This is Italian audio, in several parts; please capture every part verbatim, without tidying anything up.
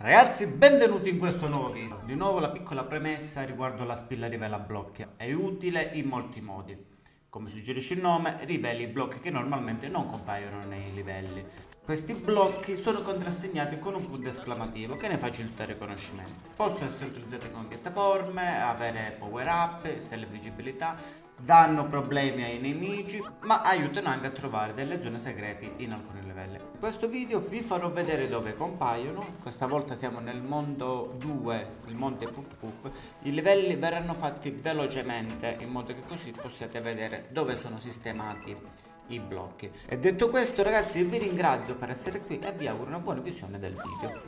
Ragazzi, benvenuti in questo nuovo video. Di nuovo la piccola premessa riguardo la spilla rivela blocchi. È utile in molti modi. Come suggerisce il nome, riveli i blocchi che normalmente non compaiono nei livelli. Questi blocchi sono contrassegnati con un punto esclamativo che ne facilita il riconoscimento. Possono essere utilizzati come piattaforme, avere power up, stelle visibilità, danno problemi ai nemici, ma aiutano anche a trovare delle zone segrete in alcuni livelli. In questo video vi farò vedere dove compaiono. Questa volta siamo nel mondo due, il monte Puff Puff. I livelli verranno fatti velocemente in modo che così possiate vedere dove sono sistemati i blocchi. E detto questo, ragazzi, vi ringrazio per essere qui e vi auguro una buona visione del video.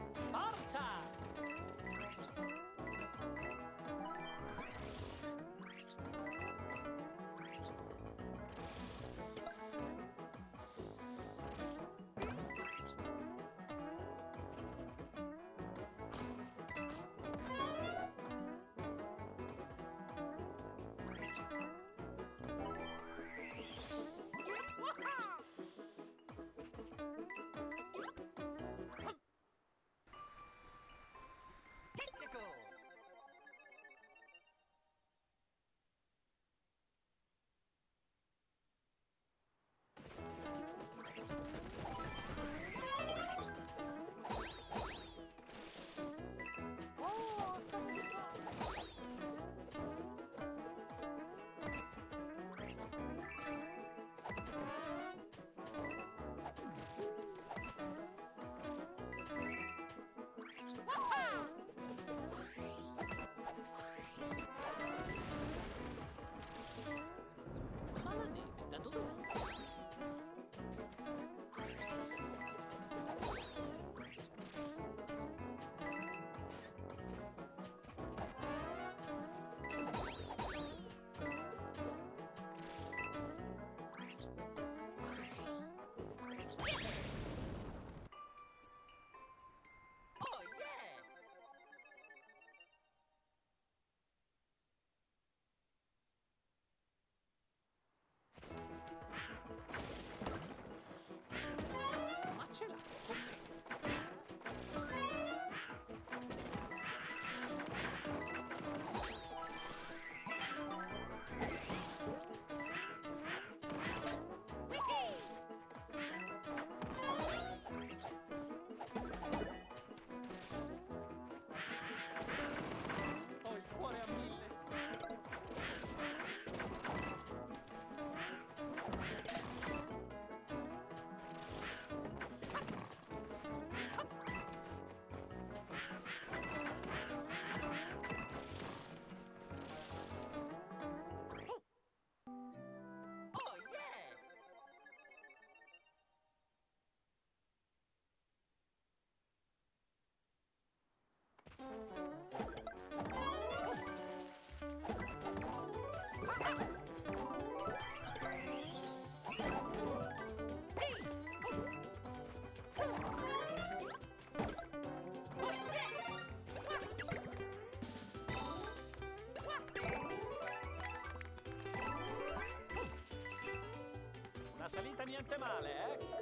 La salita niente male, eh?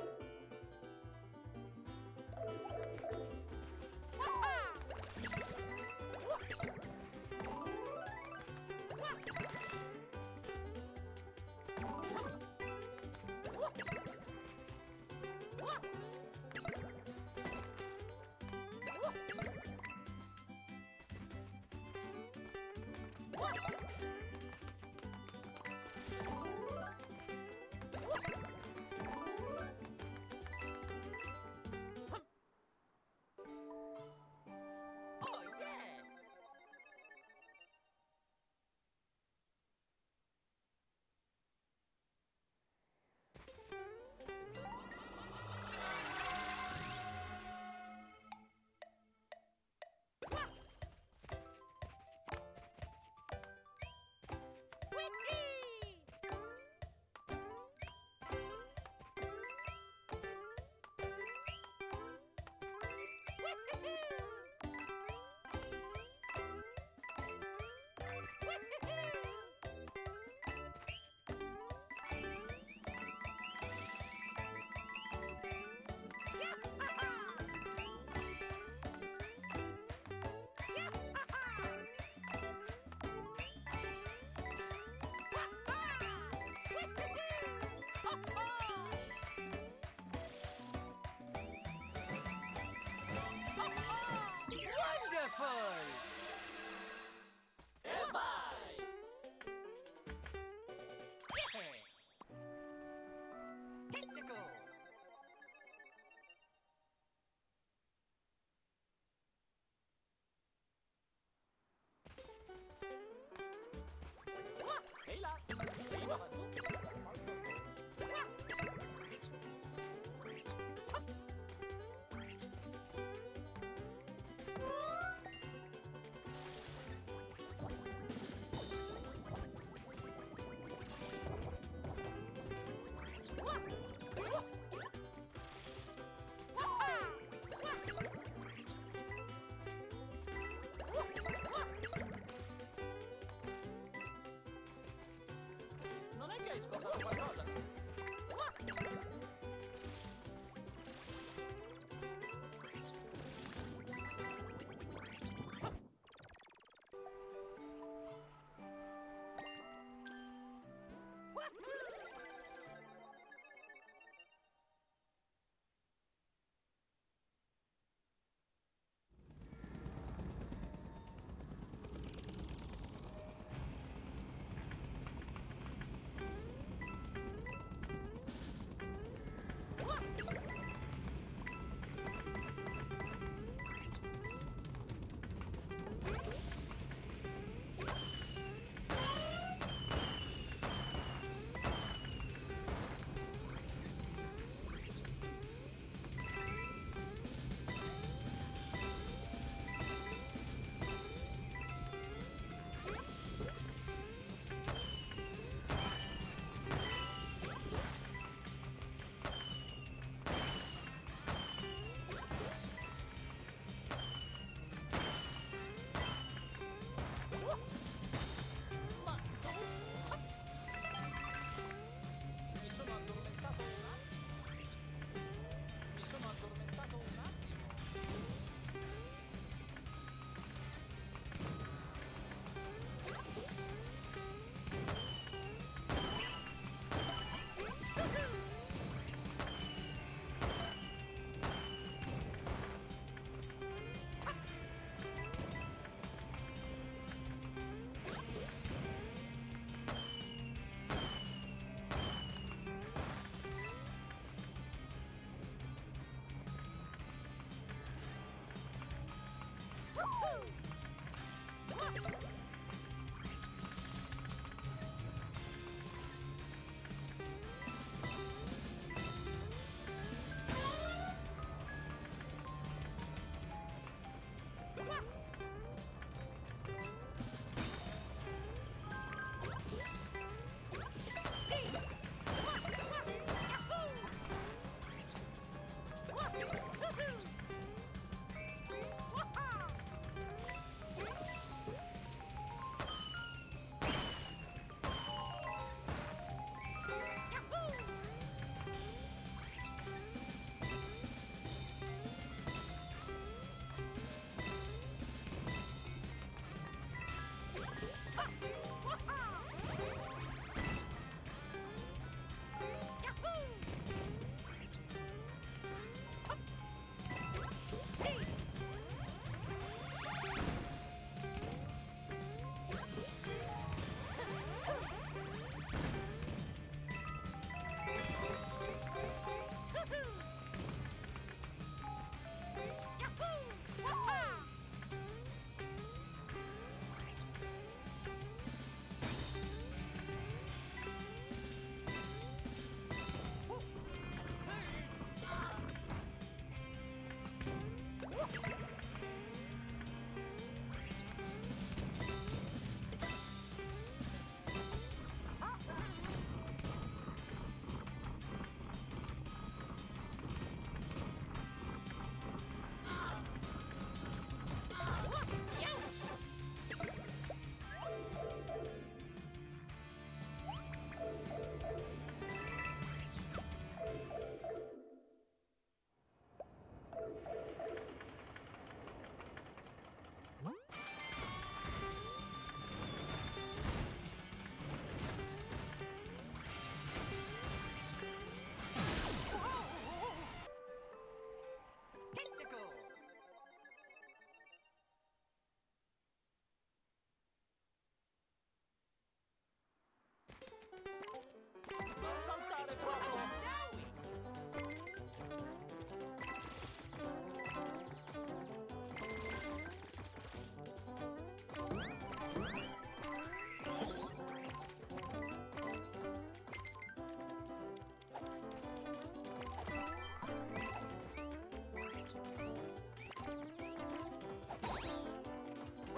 Waffle! E vai! Pizzico! Ehi là! Prima va giù! Non è che hai scordato qualcosa? Ma dove sono? Mi sono addormentato un attimo. Mi sono addormentato un attimo.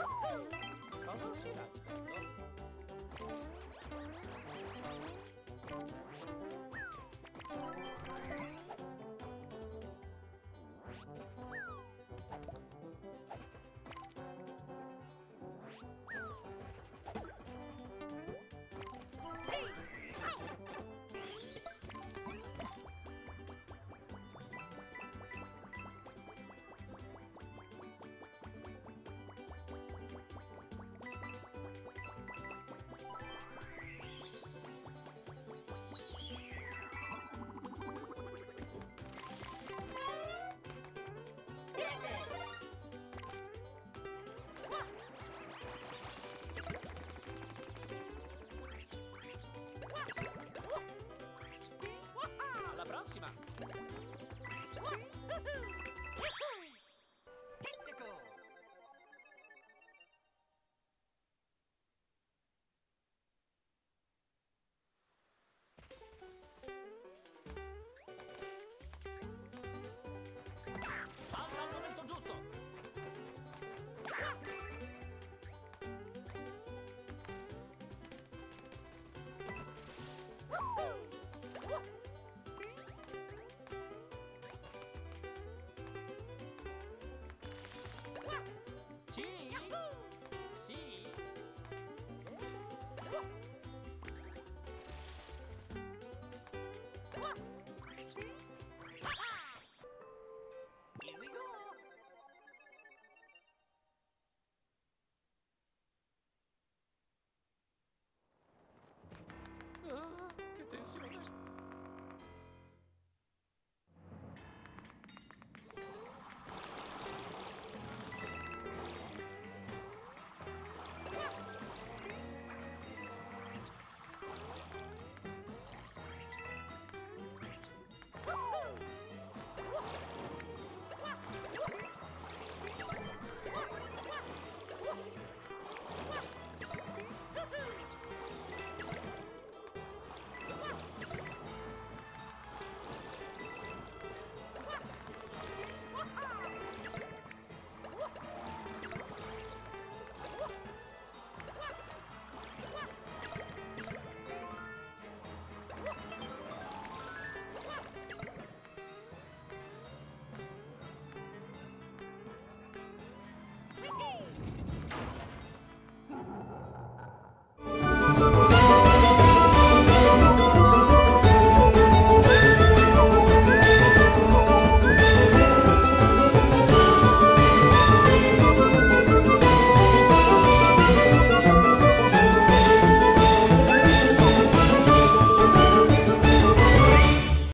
Cosa si raccomando? Alla prossima! Pizzico! Falta al momento giusto! Sì? Sì? Here we go! Ah, che tensione!